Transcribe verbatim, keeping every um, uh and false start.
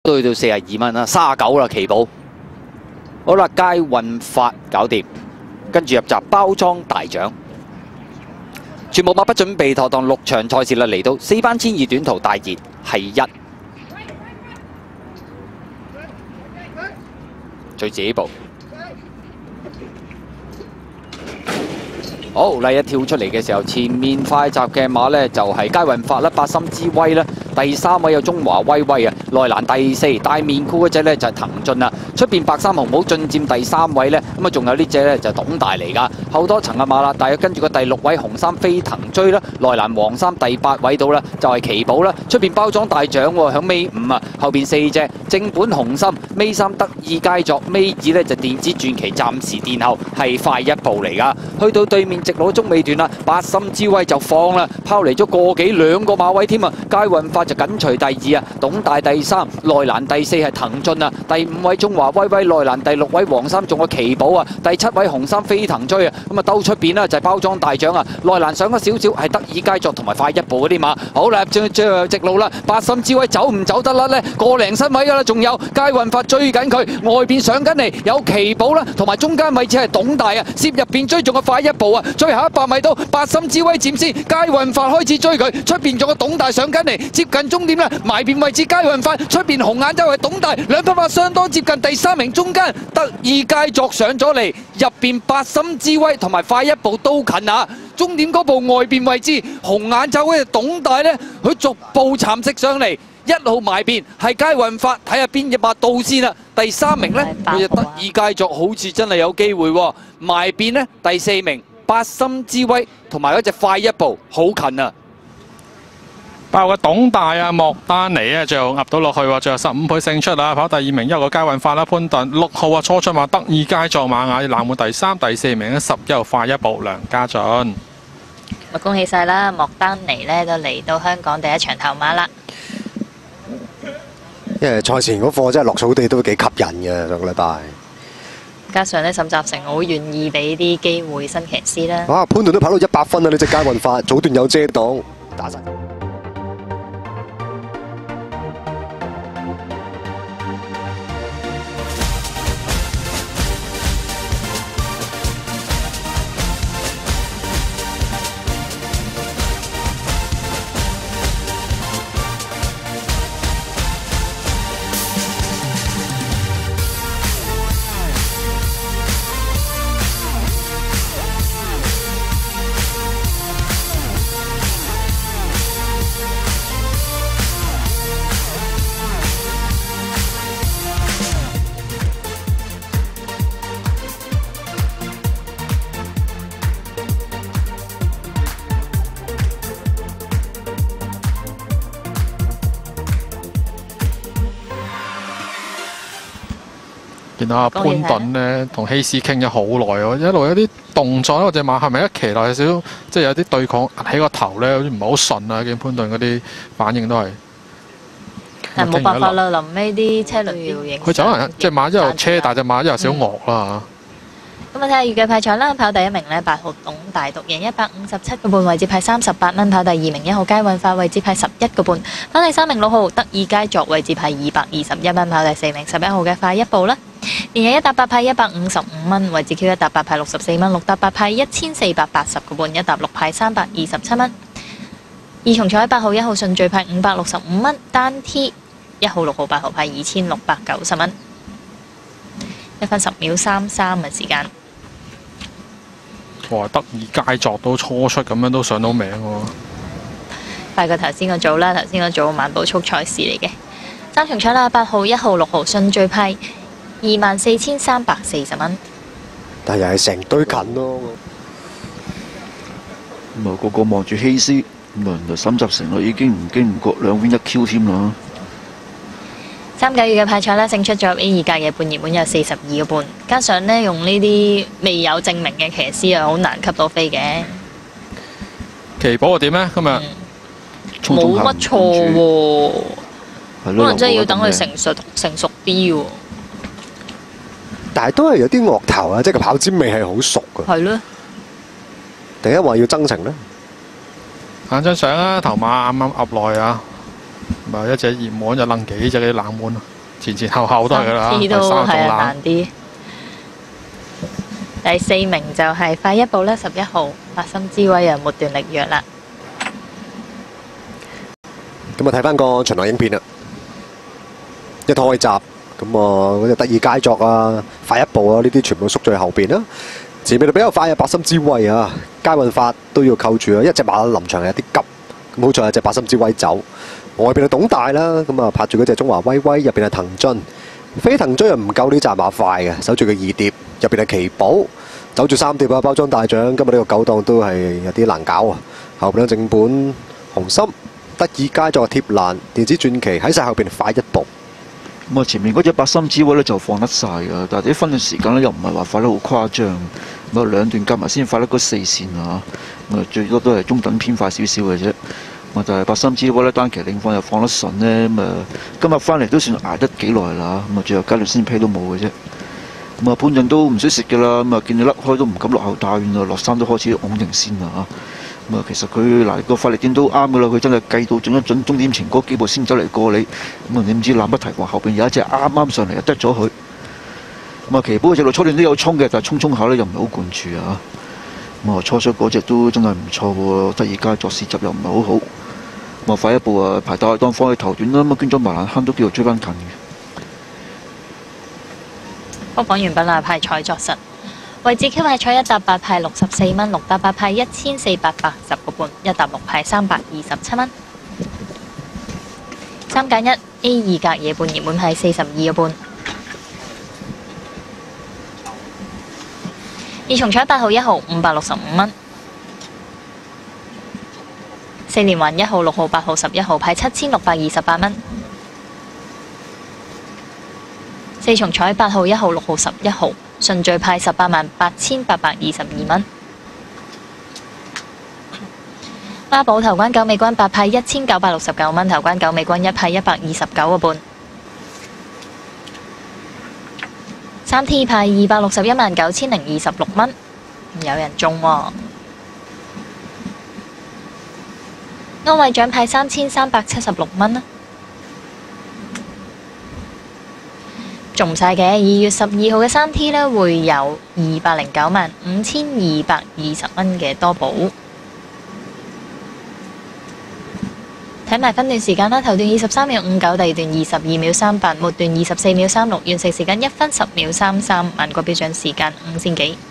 都去到四十二蚊啦，三十九啦，奇寶。好啦，佳運發搞掂，跟住入閘包裝大獎。 全部馬不準備妥當六場賽事啦，嚟到四班千二短途大熱係一，最自己步。好，嚟一跳出嚟嘅時候，前面快閘嘅馬呢就係佳運發啦，八心之威啦，第三位有中華威威啊，內欄第四戴面箍嗰隻呢就係騰進啦，出邊白衫紅帽進佔第三位呢，咁啊仲有呢隻呢就係董大嚟噶，後多層嘅馬啦，大約跟住個第六位紅衫飛騰追啦，內欄黃衫第八位到啦，就係奇寶啦，出邊包裝大獎喎，響尾五啊，後邊四隻正本紅心，尾三得意佳作，尾二呢就電子傳奇，暫時殿後係快一步嚟噶，去到對面。 直路中尾段啦，八心之威就放啦，拋離咗個幾兩個馬位添啊！佳運發就緊隨第二啊，董大第三，內欄第四係騰進啊，第五位中華威威，內欄第六位黃衫仲有奇寶啊，第七位紅衫飛騰追啊，咁啊兜出邊啦就係包裝大獎啊，內欄上咗少少係得意佳作同埋快一步嗰啲馬，好啦，最最後直路啦，八心之威走唔走得甩呢？個零身位噶啦，仲有佳運發追緊佢，外邊上緊嚟有奇寶啦，同埋中間位置係董大啊，攝入邊追仲有快一步啊！ 最後一百米到，八心之威佔先，佳運發開始追佢，出邊仲有董大上緊嚟，接近終點啦，埋邊位置佳運發，出邊紅眼周係董大，兩匹馬相當接近第三名，中間得意佳作上咗嚟，入邊八心之威同埋快一步都近啊！終點嗰部外邊位置紅眼周嘅董大呢，佢逐步蠶食上嚟，一號埋邊係佳運發，睇下邊隻馬到先啦。第三名呢，佢就得意佳作，好似真係有機會喎。埋邊呢，第四名。 八心之威同埋嗰隻快一步好近啊！ 包括董大啊、莫丹尼啊，最後壓到落去喎，最後十五倍勝出啊！跑第二名一個佳運發啦，潘頓六號啊初出馬得意佳作馬雅冷門第三、第四名十一號快一步梁家俊。 咪恭喜晒啦！莫丹尼呢都嚟到香港第一場頭馬啦。 因為賽前嗰課真係落草地都幾吸引嘅上個禮拜。 加上咧，沈集成好願意俾啲機會新騎師啦。 啊，潘頓都跑到一百分啊！呢隻佳運發早段有遮擋，打晒。 見到阿潘頓咧同希斯傾咗好耐喎，一路有啲動作咧，隻馬係咪一騎落有少少，即係有啲對抗壓起個頭咧，好似唔係好順啊！見潘頓嗰啲反應都係。 但冇辦法啦，臨尾啲車輪要影。 佢就可能隻馬一路車，但隻馬一路少惡啦。 咁啊睇下預計派場啦，跑第一名呢，八號董大獨贏一百五十七個半，位置派三十八蚊；跑第二名一號佳運發，位置派十一個半；跑第三名六號得意佳作，位置派二百二十一蚊；跑第四名十一號嘅快一步啦。連日一搭八派一百五十五蚊，位置 Q 一搭八派六十四蚊，六搭八派一千四百八十個半，一搭六派三百二十七蚊。二重彩八號一號順序派五百六十五蚊，單 T 一號六號八號派二千六百九十蚊。一分十秒三三嘅時間。 哇！得意佳作都初出咁樣都上到名喎。 快過頭先個組啦，頭先個組慢步速賽事嚟嘅。三重彩啦，八號一號六號順序派二萬四千三百四十蚊。 但係又係成堆近咯。 咁啊，個個望住希斯，咁啊，就沈集成啦，已經唔經唔覺兩邊一 Q 添啦。 三九月嘅派賽咧，勝出咗 A 二屆嘅半熱門有四十二個半，加上呢，用呢啲未有證明嘅騎師啊，好難吸到飛嘅。 奇寶又點呢？今日冇乜錯喎，可能真係要等佢成熟成熟啲喎。 但係都係有啲惡頭啊，即係個跑尖味係好熟㗎。 係咯。 第一話要增程咧， 眼張相啊，頭馬啱啱噏耐啊。咪一隻熱門就掕幾隻嘅冷門啊！ 前前後後都係㗎啦， 次第三都係啊仲冷難。啲。第四名就係快一步啦，十一號八心之威啊，末段力弱啦。 咁啊，睇翻個巡邏影片啦，一開閘咁啊，嗰隻得意佳作啊，快一步啊，呢啲全部縮咗去後邊啦。前面就比較快啊，八心之威啊，佳運發都要扣住啊，一隻馬臨場係有啲急，咁好在係隻八心之威走，外邊係董大啦，咁啊拍住嗰隻中華威威，入邊係騰津，飛騰追又唔夠呢紮馬快嘅，守住個二碟，入邊係奇寶，走住三碟啊，包裝大獎，今日呢個九檔都係有啲難搞啊，後邊兩正本紅心。得意佳作貼欄，電子傳奇喺晒後邊快一步。 咁啊，前面嗰隻八心之威咧就放得晒㗎，但係啲分嘅時間咧又唔係話快得好誇張。咁啊，兩段夾埋先快得嗰四線啊，咁啊最多都係中等偏快少少嘅啫。咁啊，但係八心之威咧單騎領放又放得順呢。咁啊今日翻嚟都算捱得幾耐啦。咁啊，最後階段先批都冇嘅啫。咁啊，潘頓都唔使蝕嘅啦。咁啊，見你甩開都唔敢落後太遠啦，落山都開始拱定先啦嚇。咁啊，其實佢嗱個發力點都啱噶啦，佢真係計到準一準終點前嗰幾步先走嚟過你。咁啊，你唔知冷不提防後邊有一隻啱啱上嚟就得咗佢。咁啊，奇寶隻路初段都有衝嘅，但係衝衝下咧又唔係好貫住啊。咁啊，初出嗰隻都真係唔錯喎，得意佳作試閘又唔係好好。咁啊，快一步啊，排大當放去頭段啦，咁啊捐咗麻蘭坑都叫做追翻近嘅。 播放完畢啦，派彩作實。位置 Q 派彩一搭八派六十四蚊，六搭八派一千四百八十個半，一搭六派三百二十七蚊。三揀一 A 二格野半熱門派四十二個半。二重彩八號一號五百六十五蚊。四連環一號六號八號十一號派七千六百二十八蚊。四重彩八號一號六號十一號。順序派十八萬八千八百二十二蚊。孖寶頭關九尾關八派一千九百六十九蚊，頭關九尾關一派一百二十九個半。三 T 派二百六十一萬九千零二十六蚊，有人中喎、哦。安慰獎派三千三百七十六蚊啦。中唔晒嘅，二月十二號嘅三 T 呢會有二百零九萬五千二百二十蚊嘅多寶。睇埋分段時間啦，頭段二十三秒五九，第二段二十二秒三八，末段二十四秒三六，完成時間一分十秒三三，慢過標準時間五先幾。